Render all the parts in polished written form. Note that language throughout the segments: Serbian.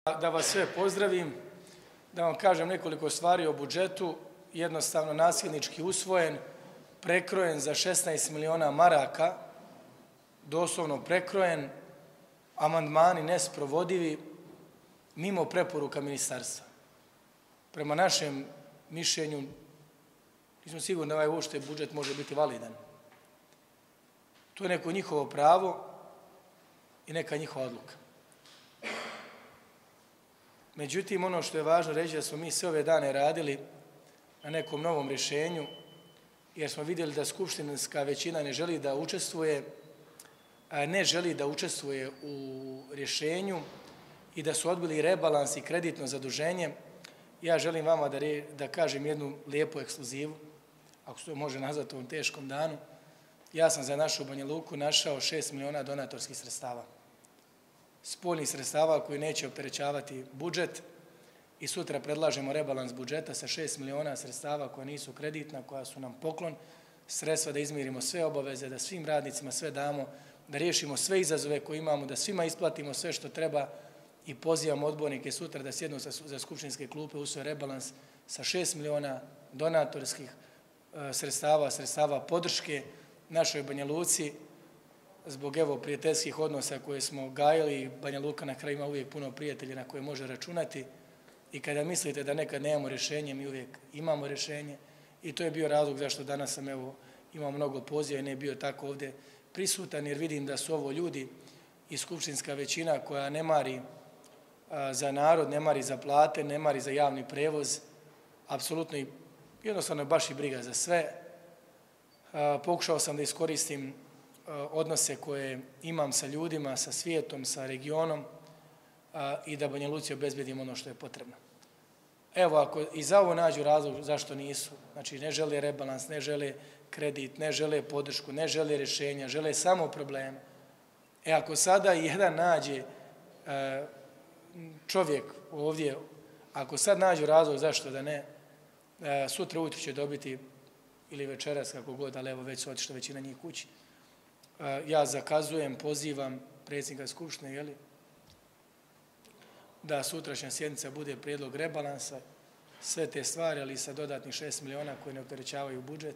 Da vas sve pozdravim, da vam kažem nekoliko stvari o budžetu, jednostavno nasilnički usvojen, prekrojen za 16 miliona maraka, doslovno prekrojen, amandmani nesprovodivi, mimo preporuka ministarstva. Prema našem mišljenju, nismo sigurni da ovaj uopšte budžet može biti validan. To je neko njihovo pravo i neka njihova odluka. Međutim, ono što je važno reći da smo mi sve ove dane radili na nekom novom rješenju, jer smo vidjeli da skupštinska većina ne želi da učestvuje u rješenju i da su odbili rebalans i kreditno zaduženje. Ja želim vama da kažem jednu lijepu ekskluzivu, ako se to može nazvati u ovom teškom danu. Ja sam za našu Banja Luku našao 6 miliona donatorskih sredstava. Spoljnih sredstava koji neće opterećavati budžet i sutra predlažemo rebalans budžeta sa 6 miliona sredstava koja nisu kreditna, koja su nam poklon, sredstva da izmirimo sve obaveze, da svim radnicima sve damo, da riješimo sve izazove koje imamo, da svima isplatimo sve što treba i pozivamo odbornike sutra da sjednu za skupštinske klupe, usvoje rebalans sa 6 miliona donatorskih sredstava podrške našoj Banja Luci, zbog prijateljskih odnosa koje smo gajili. Banja Luka na kraju ima uvijek puno prijatelja na koje može računati i kada mislite da nekad nemamo rješenje, mi uvijek imamo rješenje i to je bio razlog zašto danas sam imao mnogo poziva i ne bio tako ovdje prisutan, jer vidim da su ovo ljudi i skupštinska većina koja ne mari za narod, ne mari za plate, ne mari za javni prevoz, apsolutno i jednostavno baš i briga za sve. Pokušao sam da iskoristim odnose koje imam sa ljudima, sa svijetom, sa regionom i da Banja Luci obezbedim ono što je potrebno. Evo, ako i za ovo nađu razlog zašto nisu, znači ne žele rebalans, ne žele kredit, ne žele podršku, ne žele rješenja, žele samo probleme. Ako sada jedan nađe čovjek ovdje, ako sad nađu razlog zašto da ne, sutra ujutro će dobiti ili večeras, kako god, ali evo već su otišla većina njih kući. Ja zakazujem, pozivam predsjednika Skupštine, da sutrašnja sjednica bude prijedlog rebalansa, sve te stvari, ali sa dodatnih 6 miliona koji ne opterećavaju budžet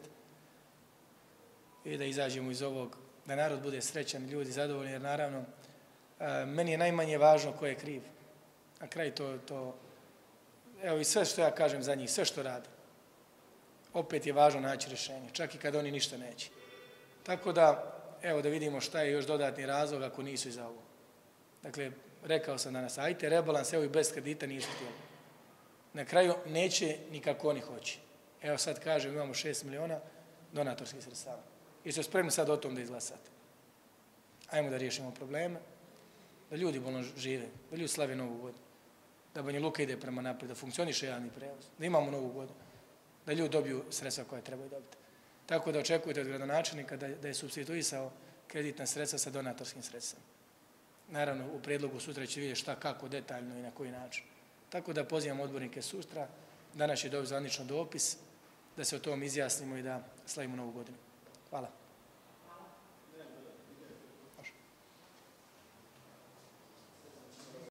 i da izađemo iz ovog, da narod bude srećan, ljudi zadovoljni, jer naravno meni je najmanje važno ko je kriv. Na kraju evo i sve što ja kažem za njih, sve što rade, opet je važno naći rješenje, čak i kada oni ništa neće. Tako da, evo da vidimo šta je još dodatni razlog ako nisu iza ovo. Dakle, rekao sam danas, ajte rebalans, evo i bez kredita nisu htjeli. Na kraju neće nikako oni hoće. Evo sad kažem, imamo 6 miliona donatorskih sredstava. Jeste spremni sad o tom da izglasate? Ajmo da riješimo probleme, da ljudi bolno žive, da ljudi slave Novu godinu, da Banja Luka ide prema naprijed, da funkcioniše javni prevoz, da imamo Novu godinu, da ljudi dobiju sredstva koje trebaju dobiti. Tako da očekujete od gradonačelnika da je supstituisao kreditna sredstva sa donatorskim sredstvima. Naravno, u prijedlogu sutra će vidjeti šta, kako, detaljno i na koji način. Tako da pozivam odbornike sutra, danas će dobiti zvanično dopis, da se o tom izjasnimo i da slavimo Novu godinu. Hvala.